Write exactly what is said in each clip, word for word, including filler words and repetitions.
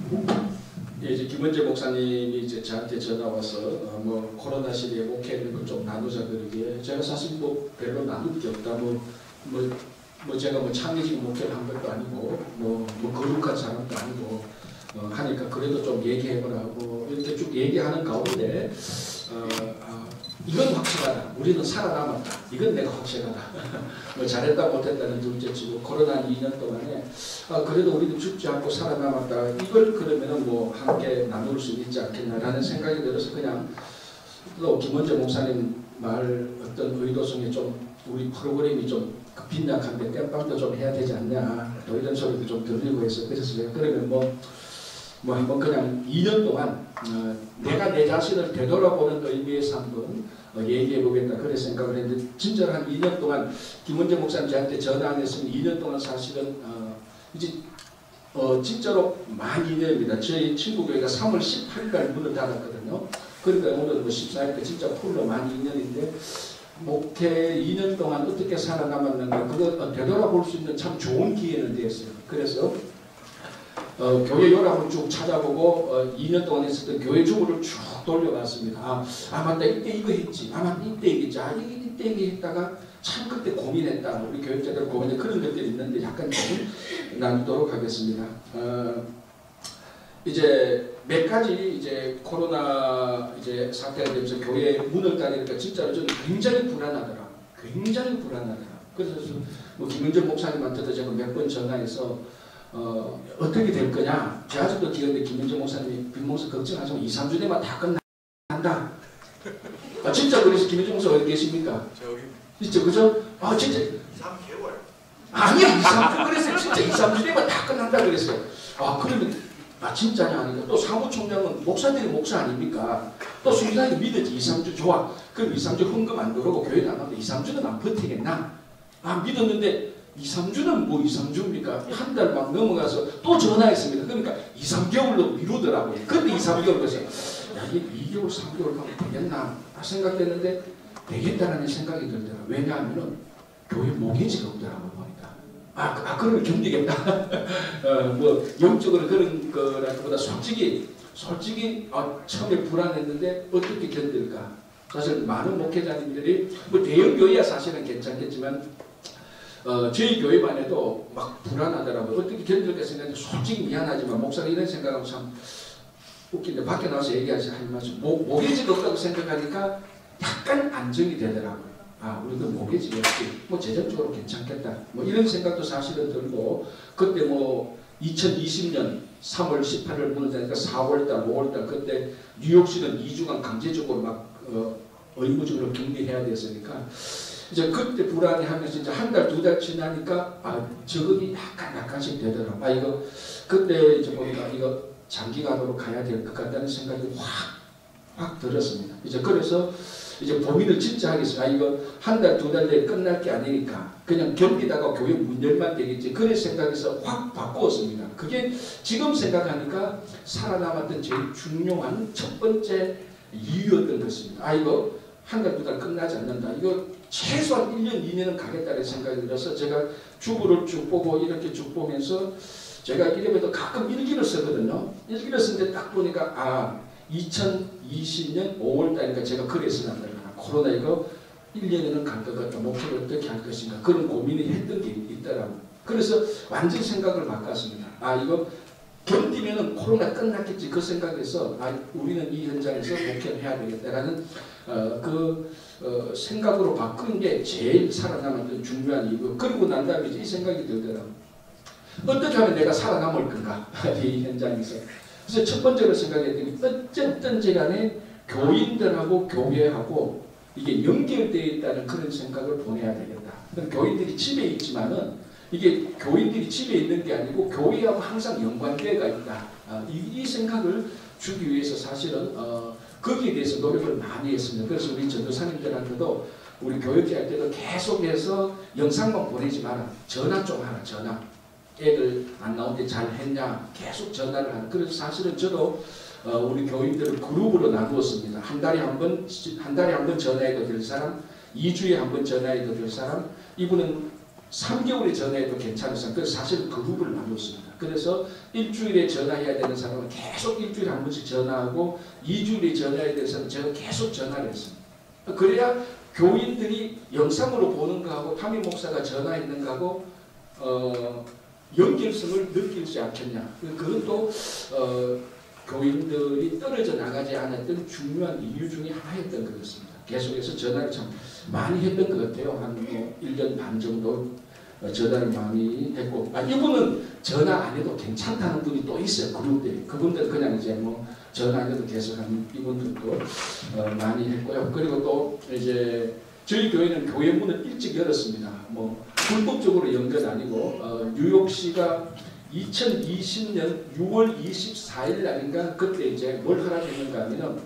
예, 이제 김원재 목사님이 이제 저한테 전화 와서 어, 뭐 코로나 시대에 목회하는 걸 좀 나누자 그러기에 제가 사실 뭐 별로 나눌 게 없다. 뭐, 뭐, 뭐 제가 뭐 창의적 목회를 한 것도 아니고 뭐, 뭐 거룩한 사람도 아니고 어, 하니까 그래도 좀 얘기해보라고 이렇게 쭉 얘기하는 가운데 어, 어, 이건 확실하다. 우리는 살아남았다. 이건 내가 확실하다. 뭐 잘했다 못했다는 둘째치고 코로나 이 년 동안에 아, 그래도 우리도 죽지 않고 살아남았다. 이걸 그러면은 뭐 함께 나눌 수 있지 않겠나라는 생각이 들어서 그냥 또 김원재 목사님 말 어떤 의도성에 좀 우리 프로그램이 좀 빈약한데 땜빵도 좀 해야 되지 않냐. 또 이런 소리도 좀 들리고 해서 그래서 제가 그러면 뭐 뭐 한번 그냥 이 년 동안 어, 내가 내 자신을 되돌아보는 의미에서 한번 어, 얘기해보겠다 그래 생각을 했는데 진짜 한 이 년 동안 김원재 목사님 저한테 전화 안 했으면 이 년 동안 사실은 어, 이제 어, 진짜로 만 이 년입니다. 저희 친구 교회가 삼월 십팔일 날 문을 닫았거든요. 그러니까 오늘 뭐 십사일 때 진짜 풀로 만 이 년인데 목회 이 년 동안 어떻게 살아남았는가 그거 어, 되돌아볼 수 있는 참 좋은 기회는 되었어요. 그래서 어, 교회 요람을 쭉 찾아보고 어, 이 년 동안 했었던 교회 주부를 쭉 돌려봤습니다. 아, 아 맞다 이때 이거 했지. 아 맞다 이때 이랬지. 아 이게 이때 이게 했다가 참 그때 고민했다. 우리 교육자들 고민해 그런 것들이 있는데 약간 좀 나누도록 하겠습니다. 어, 이제 몇 가지 이제 코로나 이제 사태가 되면서 교회 문을 닫으니까 진짜로 저는 굉장히 불안하더라. 굉장히 불안하더라. 그래서 뭐 김은정 목사님한테도 제가 몇 번 전화해서 어, 어떻게 될 거냐. 제 아직도 기억에 김은정 목사님이 빈목사 걱정하지 마. 이, 삼 주 되면 다 끝난다. 아, 진짜 그래서 김은정 목사 어디 계십니까? 저기. 진짜 그죠? 아 진짜. 삼 개월. 아니야 이, 삼 주 그랬어요. 진짜 이, 삼 주 되면 다 끝난다 그랬어요. 아 그러면 아 진짜냐 아니까 또 사무총장은 목사들이 목사 아닙니까? 또 순전하게 믿었지. 이, 삼 주 좋아. 그럼 이, 삼 주 헌금 안 들어오고 교회도 안 가는데 이, 삼 주는 안 버티겠나? 아 믿었는데 이, 삼 주는 뭐 이, 삼 주입니까? 한 달 막 넘어가서 또 전화했습니다. 그러니까 이, 삼 개월로 미루더라고요. 근데 이, 삼 개월 그래서 야 이게 이 개월, 삼 개월 가면 되겠나 생각했는데 되겠다라는 생각이 들더라. 왜냐하면은 교회 모계지가 없더라고요. 보니까. 아, 아 그걸 견디겠다. 어, 뭐 영적으로 그런 거라기보다 솔직히 솔직히 아, 처음에 불안했는데 어떻게 견딜까? 사실 많은 목회자님들이 뭐 대형 교회야 사실은 괜찮겠지만 어, 저희 교회만 해도 막 불안하더라고요. 어떻게 견딜까 생각했는데 솔직히 미안하지만 목사가 이런 생각하면 참 웃긴데 밖에 나와서 얘기하지 할 말씀 모계지가 없다고 생각하니까 약간 안정이 되더라고요. 아 우리도 모계지가 없지 뭐 재정적으로 괜찮겠다 뭐 이런 생각도 사실은 들고 그때 뭐 이천이십 년 삼월 십팔일 문을 닫으니까 사월달 오월달 그때 뉴욕시는 이 주간 강제적으로 막 어, 의무적으로 격리해야 됐으니까 이제 그때 불안해하면서 이제 한 달 두 달 지나니까 아 적응이 약간 약간씩 되더라고. 아 이거 그때 이제 보니까 이거 장기간으로 가야 될 것 같다는 생각이 확 확 들었습니다. 이제 그래서 이제 고민을 진짜 하겠어요. 아 이거 한 달 두 달 내에 끝날 게 아니니까 그냥 견디다가 교회 문 열만 되겠지. 그런 생각에서 확 바꾸었습니다. 그게 지금 생각하니까 살아남았던 제일 중요한 첫 번째 이유였던 것입니다. 아 이거 한 달 두 달 끝나지 않는다. 이거 최소한 일 년, 이 년은 가겠다는 생각이 들어서 제가 주부를 쭉 보고 이렇게 쭉 보면서 제가 이래봬도 가끔 일기를 쓰거든요. 일기를 쓰는데 딱 보니까 아 이천이십 년 오월 달이니까 제가 그래서 난다. 코로나 이거 일 년에는 갈 것 같다. 목표를 어떻게 할 것인가. 그런 고민이 했던 게 있더라고요. 그래서 완전 생각을 바꿨습니다. 아 이거 견디면은 코로나 끝났겠지 그 생각에서 아 우리는 이 현장에서 목회를 해야 되겠다라는 어, 그 어, 생각으로 바꾼 게 제일 살아남았던 중요한 이유. 그리고 난 다음에 이 생각이 들더라고요. 어떻게 하면 내가 살아남을 건가 이 현장에서. 그래서 첫 번째로 생각했더니 어쨌든 간에 교인들하고 교회하고 이게 연결되어 있다는 그런 생각을 보내야 되겠다. 교인들이 집에 있지만은 이게 교인들이 집에 있는 게 아니고 교회하고 항상 연관되어가 있다. 아, 이, 이 생각을 주기 위해서 사실은 어, 거기에 대해서 노력을 많이 했습니다. 그래서 우리 전도사님들한테도 우리 교육제 할 때도 계속해서 영상만 보내지 마라. 전화 좀 하라. 전화. 애들 안 나오는데 잘 했냐. 계속 전화를 하라. 그래서 사실은 저도 어, 우리 교인들을 그룹으로 나누었습니다. 한 달에 한 번, 한 달에 한 번 전화해도 될 사람, 이 주에 한 번 전화해도 될 사람, 이분은 삼 개월에 전화해도 괜찮으세요. 그래서 사실 그룹을 나눴습니다. 그래서 일주일에 전화해야 되는 사람은 계속 일주일에 한 번씩 전화하고 이 주일에 전화해야 되는 사람은 제가 계속 전화를 했습니다. 그래야 교인들이 영상으로 보는 거하고 담임 목사가 전화했는 거하고 어, 연결성을 느끼지 않겠냐. 그건 또 어, 교인들이 떨어져 나가지 않았던 중요한 이유 중에 하나였던 것 같습니다. 계속해서 전화를 참 많이 했던 것 같아요. 한 뭐 일 년 반 정도 전화를 많이 했고, 아, 이분은 전화 안 해도 괜찮다는 분이 또 있어요. 그룹들이. 그분들 그냥 이제 뭐 전화 안 해도 계속 하는 이분들도 어, 많이 했고요. 그리고 또 이제 저희 교회는 교회 문을 일찍 열었습니다. 뭐 불법적으로 연 건 아니고 어, 뉴욕시가 이천이십 년 유월 이십사일 날인가 그때 이제 뭘 허락했는가 하면은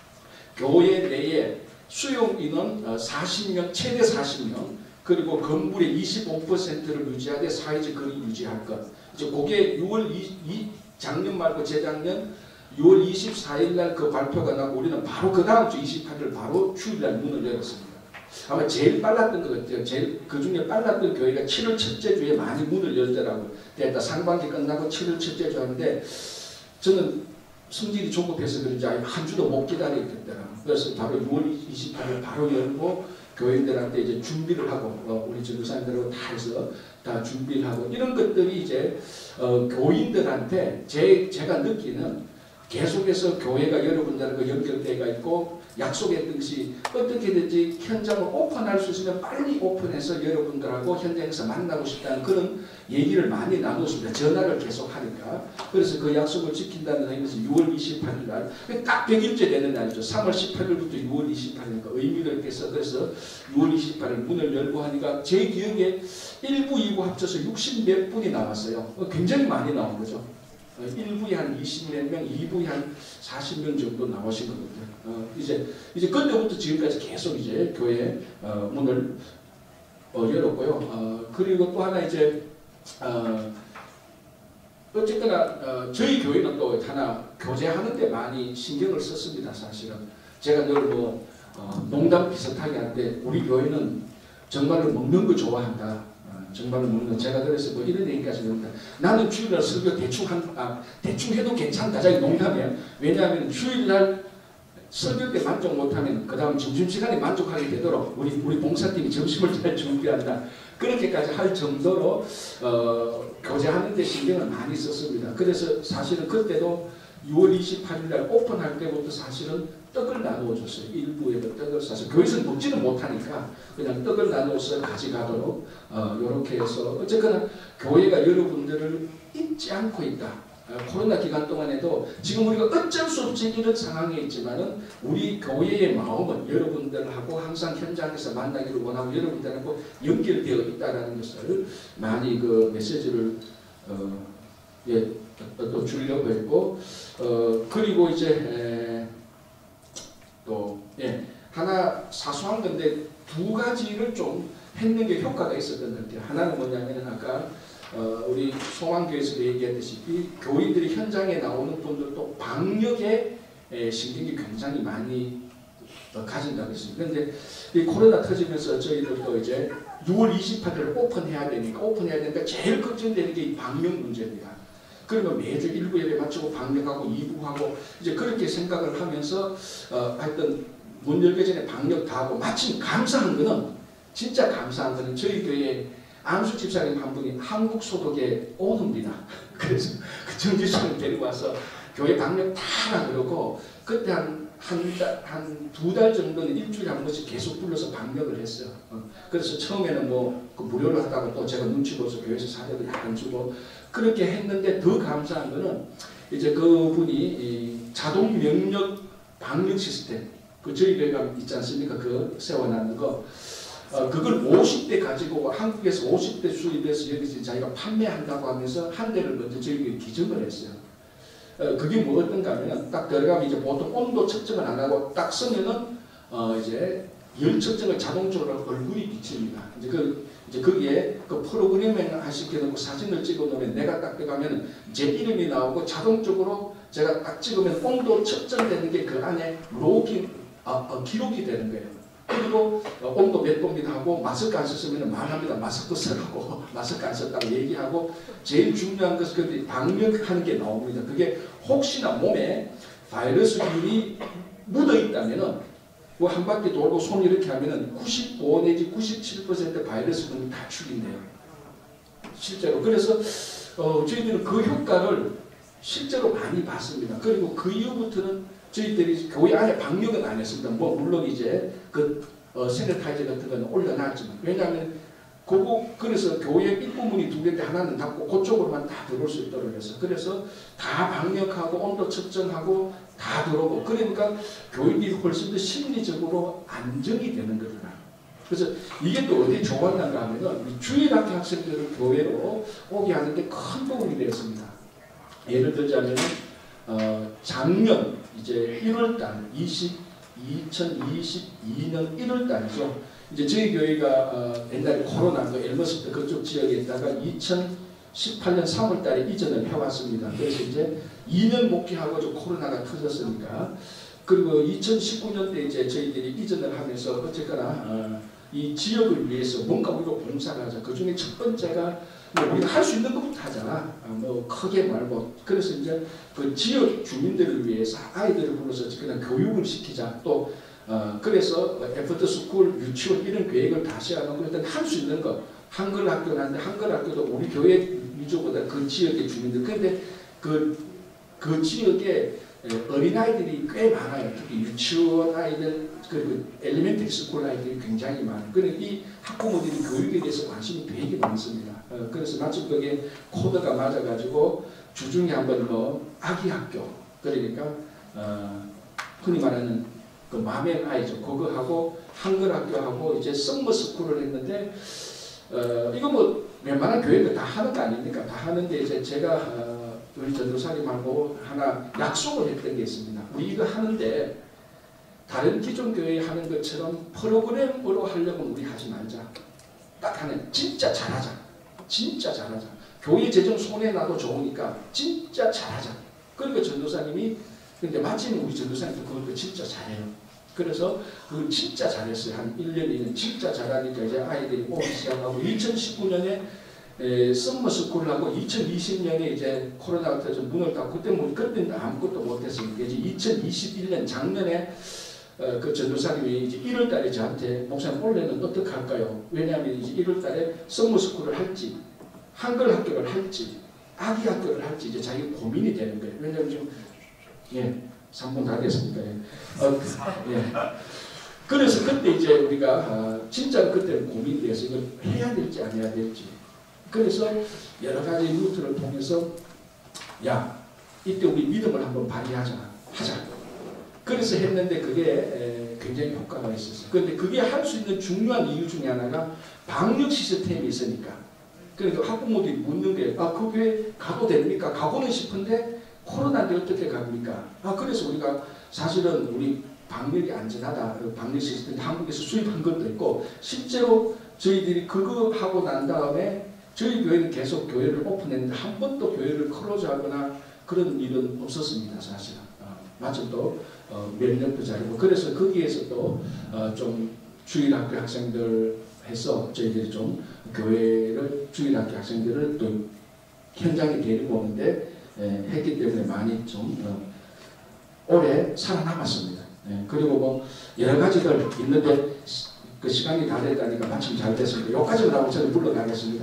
교회 내에 수용 인원 사십 명, 최대 사십 명, 그리고 건물의 이십오 퍼센트를 유지하되 사회적 거리 유지할 것. 이제 그게 유월 이, 이 작년 말고 재작년 유월 이십사일 날 그 발표가 나고 우리는 바로 그 다음 주 이십팔일 바로 휴일날 문을 열었습니다. 아마 제일 빨랐던 것 같아요. 제일 그 중에 빨랐던 교회가 칠월 첫째 주에 많이 문을 열더라고요. 됐다 상반기 끝나고 칠월 첫째 주 하는데 저는 성질이 조급해서 그런지 한 주도 못 기다리겠더라고요. 그래서 바로 유월 이십팔일 바로 열고 교인들한테 이제 준비를 하고 어, 우리 전도사님들하고 다 해서 다 준비를 하고 이런 것들이 이제 어, 교인들한테 제, 제가 느끼는 계속해서 교회가 여러분들과 연결되어 있고 약속했듯이 어떻게든지 현장을 오픈할 수 있으면 빨리 오픈해서 여러분들하고 현장에서 만나고 싶다는 그런 얘기를 많이 나눴습니다. 전화를 계속 하니까. 그래서 그 약속을 지킨다는 의미에서 유월 이십팔일 날 딱 백일째 되는 날이죠. 삼월 십팔일부터 유월 이십팔일이니까 의미가 있게 해서 그래서 유월 이십팔일 문을 열고 하니까 제 기억에 일 부, 이 부 합쳐서 육십 몇 분이 나왔어요. 굉장히 많이 나온 거죠. 일 부에 한 이십 몇 명, 이 부에 한 사십 명 정도 나오신 것 같아요. 어, 이제, 이제 그때부터 지금까지 계속 이제 교회 어, 문을 어, 열었고요. 어, 그리고 또 하나 이제, 어, 어쨌거나, 어, 저희 교회는 또 하나 교제하는데 많이 신경을 썼습니다, 사실은. 제가 늘 뭐, 어, 농담 비슷하게 하는데, 우리 교회는 정말로 먹는 거 좋아한다. 정말로 먹는 제가 그래서 뭐 이런 얘기까지 합니다. 나는 주일날 설교 대충 한 아, 대충 해도 괜찮다. 자기 농담이에요. 왜냐하면 주일날 설교 때 만족 못하면 그 다음 점심시간에 만족하게 되도록 우리 우리 봉사팀이 점심을 잘 준비한다. 그렇게까지 할 정도로 어, 교제하는 데 신경을 많이 썼습니다. 그래서 사실은 그때도 유월 이십팔일 날 오픈할 때부터 사실은 떡을 나누어 줬어요. 일부에도 떡을 사서 교회에서 먹지는 못하니까 그냥 떡을 나누어서 가져가도록 어, 이렇게 해서 어쨌거나 교회가 여러분들을 잊지 않고 있다. 어, 코로나 기간 동안에도 지금 우리가 어쩔 수 없이 이런 상황에 있지만은 우리 교회의 마음은 여러분들하고 항상 현장에서 만나기를 원하고 여러분들하고 연결되어 있다는 것을 많이 그 메시지를 어, 예, 또 주려고 했고 어, 그리고 이제 에, 또 예, 하나 사소한 건데 두 가지를 좀 했는 게 효과가 있었던 것 같아요. 하나는 뭐냐면 아까 어, 우리 소망교회에서 얘기했듯이 교인들이 현장에 나오는 분들도 방역에 에, 신경이 굉장히 많이 어, 가진다고 했습니다. 그런데 이 코로나 터지면서 저희들도 이제 유월 이십팔일 오픈해야 되니까 오픈해야 되니까 제일 걱정되는 게 이 방역 문제입니다. 그러면 매주 일 부 예배 마치고 방역하고 이 부 하고 이제 그렇게 생각을 하면서 어, 하여튼 문 열기 전에 방역 다 하고 마침 감사한 거는 진짜 감사한 거는 저희 교회 안수 집사님 한 분이 한국 소독에 오는입니다. 그래서 그 정지수를 데리고 와서 교회 방역 다 하라 그러고 그때 한 한 달, 한 두 달 정도는 일주일에 한 번씩 계속 불러서 방역을 했어요. 어, 그래서 처음에는 뭐 그 무료로 하다가 또 제가 눈치 보서 교회에서 사료도 약간 주고 그렇게 했는데 더 감사한 거는 이제 그분이 이 자동 면역 방역 시스템 그 저희 교회가 있지 않습니까? 그 세워놨는 거 어, 그걸 오십 대 가지고 한국에서 오십 대 수입해서 여기서 자기가 판매한다고 하면서 한 대를 먼저 저희 교회에 기증을 했어요. 어, 그게 뭐 어떤가 하면 딱 들어가면 이제 보통 온도 측정을 안 하고 딱 쓰면은 어 이제 열 측정을 자동적으로 얼굴이 비칩니다. 이제 그 이제 거기에 그 프로그래밍을 시켜놓고 사진을 찍어놓으면 내가 딱 들어가면 제 이름이 나오고 자동적으로 제가 딱 찍으면 온도 측정되는 게 그 안에 로깅 어, 어, 기록이 되는 거예요. 그리고 어, 온도 몇 도입니다 하고 마스크 안 썼으면 말합니다. 마스크 쓰라고 마스크 안 썼다고 얘기하고 제일 중요한 것은 방역하는 게 나옵니다. 그게 혹시나 몸에 바이러스균이 묻어 있다면은 뭐 한 바퀴 돌고 손 이렇게 하면은 구십오 내지 구십칠 퍼센트 바이러스균이 다 죽인대요. 실제로. 그래서 어, 저희들은 그 효과를 실제로 많이 봤습니다. 그리고 그 이후부터는 저희들이 교회 안에 방역은 안 했습니다. 뭐 물론 이제 그 어, 세네타이저 같은 건 올려놨지만 왜냐하면 그거 그래서 교회 입구문이 두 개인데 하나는 닫고 그쪽으로만 다 들어올 수 있도록 해서 그래서 다 방역하고 온도 측정하고 다 들어오고 그러니까 교인들이 훨씬 더 심리적으로 안정이 되는 거더라. 그래서 이게 또 어디 좋았는가 하면은 주일학교 학생들을 교회로 오게 하는데 큰 도움이 되었습니다. 예를 들자면 어, 작년 이제 일월달 이천이십이 년 일월달이죠. 이제 저희 교회가 어, 옛날에 코로나 그 엘머스터 그쪽 지역에 있다가 이천십팔 년 삼월달에 이전을 해왔습니다. 그래서 이제 이 년 목회하고 좀 코로나가 터졌으니까 그리고 이천십구 년때 이제 저희들이 이전을 하면서 어쨌거나 어, 이 지역을 위해서 뭔가 우리가 봉사를 하자. 그 중에 첫 번째가 뭐 우리가 할 수 있는 것부터 하자. 아, 뭐 크게 말고 그래서 이제 그 지역 주민들을 위해서 아이들을 불러서 그냥 교육을 시키자. 또 어, 그래서 애프터 스쿨, 유치원 이런 계획을 다시 하는 거 일단 할 수 있는 거 한글 학교는 한데 한글 학교도 우리 교회 위주보다 그 지역의 주민들 근데 그, 그 지역에 어린아이들이 꽤 많아요. 특히 유치원 아이들 그리고 엘리멘터리 스쿨 아이들이 굉장히 많아요. 그래서 이 학부모들이 교육에 대해서 관심이 되게 많습니다. 어, 그래서 마침 거기에 코드가 맞아가지고 주중에 한번 뭐 아기 학교 그러니까 어, 흔히 말하는 그 마멘 아이죠. 그거 하고 한글 학교하고 이제 썸머 스쿨을 했는데 어, 이거 뭐 웬만한 교회들 다 하는 거 아닙니까? 다 하는데 이제 제가 어, 우리 전도사님하고 하나 약속을 했던 게 있습니다. 우리 이거 하는데 다른 기존 교회 하는 것처럼 프로그램으로 하려면 우리 하지 말자. 딱 하는 진짜 잘하자. 진짜 잘하자. 교회 재정 손에 놔도 좋으니까 진짜 잘하자. 그러니까 전도사님이 근데 마침 우리 전도사님도 그것도 진짜 잘해요. 그래서 그 진짜 잘했어요. 한 일 년, 이 년 진짜 잘하니까 이제 아이들이 오기 시작하고 이천십구 년에 에, 썸머 스쿨을 하고 이천이십 년에 이제 코로나가 터져 문을 닫고 그때 뭐 그때는 아무것도 못했으니까 이제 이천이십일 년 작년에 어, 그 전도사님이 이제 일월 달에 저한테 목사님 올해는 어떻게 할까요? 왜냐하면 이제 일월 달에 썸머 스쿨을 할지 한글 학교를 할지 아기 학교를 할지 이제 자기 고민이 되는 거예요. 왜냐하면 지금 예, 삼 분 다 됐습니다. 예. 어, 예. 그래서 그때 이제 우리가 아, 진짜 그때는 고민이 돼서 이걸 해야 될지 안 해야 될지 그래서 여러 가지 루트를 통해서 야 이때 우리 믿음을 한번 발휘하자 하자 그래서 했는데 그게 에, 굉장히 효과가 있었어요. 그런데 그게 할 수 있는 중요한 이유 중에 하나가 방역 시스템이 있으니까 그러니까 학부모들이 묻는 게 아 그 교회 가도 됩니까? 가고는 싶은데 코로나인데 어떻게 갑니까? 아 그래서 우리가 사실은 우리 방역이 안전하다. 방역 시스템 한국에서 수입한 것도 있고 실제로 저희들이 그거 하고 난 다음에 저희 교회는 계속 교회를 오픈했는데 한 번도 교회를 클로즈하거나 그런 일은 없었습니다. 사실은. 어, 마침 또 어, 면역도 잘하고 그래서 거기에서 또 어, 좀 주일학교 학생들 해서 저희들이 좀 교회를 주일학교 학생들을 또 현장에 데리고 오는데 에, 했기 때문에 많이 좀 어, 오래 살아남았습니다. 예, 그리고 뭐 여러 가지들 있는데 그 시간이 다 됐다니까 마침 잘 됐습니다. 여기까지만 하고 저는 물러가겠습니다.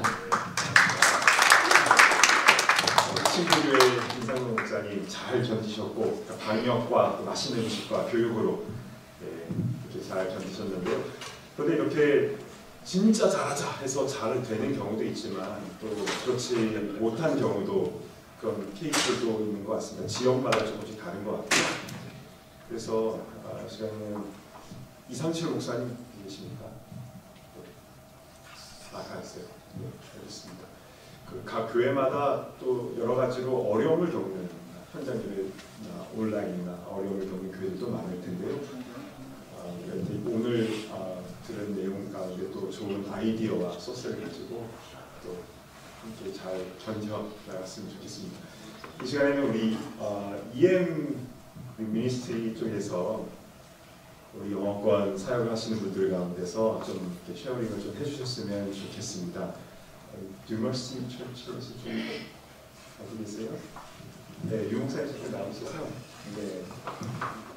신부교회 김상훈 목사님 잘 견디셨고 그러니까 방역과 또 맛있는 음식과 교육으로 네, 이렇게 잘 견디셨는데요. 그런데 이렇게 진짜 잘하자 해서 잘 되는 경우도 있지만 또 그렇지 못한 경우도 그런 케이스도 있는 것 같습니다. 지역마다 조금씩 다른 것 같아요. 그래서 아, 시간에는 이상철 목사님 계십니까? 아, 가셨어요. 네, 알겠습니다. 그 각 교회마다 또 여러 가지로 어려움을 겪는 현장 예배나 온라인이나 어려움을 겪는 교회들도 많을 텐데요. 아, 오늘 아, 들은 내용 가운데 또 좋은 아이디어와 소스를 가지고 또 함께 잘 견뎌 나갔으면 좋겠습니다. 이 시간에는 우리 어, 이엠 미니스트리 쪽에서 우리 영어권 사역을 하시는 분들 가운데서 좀 이렇게 쉐어링을 좀 해주셨으면 좋겠습니다. 뉴머시 처치에서 좀 어디 계세요? 네, 유목사님 잠깐 나오셔서 네.